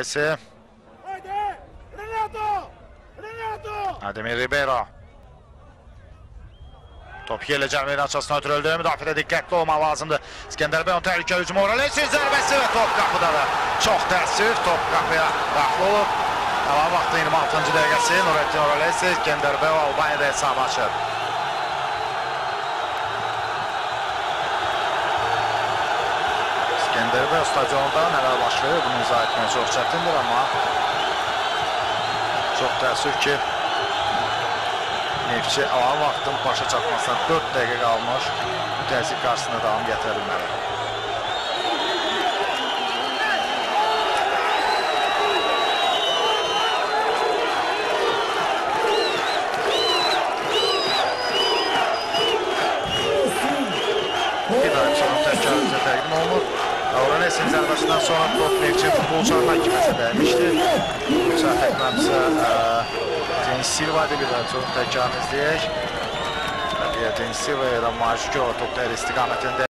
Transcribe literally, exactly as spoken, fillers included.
Ademir Ribeiro. Top yerlə cəlb açısına ötürüldü. Müdafiədə diqqətli olmaq lazımdır. İskəndər Bəy təhlükə hücumu Oralesin zərbəsi və top qapıdadır. Çox təəssüf, top qapıya daxil olub. Əlavə vaxtı iyirmi altıncı dəqiqəsi Nurettin Oralesi, İskəndər Bəy Albaniyada hesab açır. İskəndər Bəy stadionda nələr baş verir, bunu izah etmək çox çətindir, amma çox təəssüf ki, Neftçi əlavə vaxtın başa çatmasına dörd dəqiqə qalmış, bu təzyiq qarşısında davam gətirə bilməli. İdarəçinin təkrarımıza təqdim olunur. Oralesin zərbəsindən sonra top Neftçi futbolçularından kiməsə dəymişdi. Bu saat ekranımıza Denis Silva ilə bir çox təkrarını izləyək. Denis Silva ilə Majikova top dəyər istiqamətində.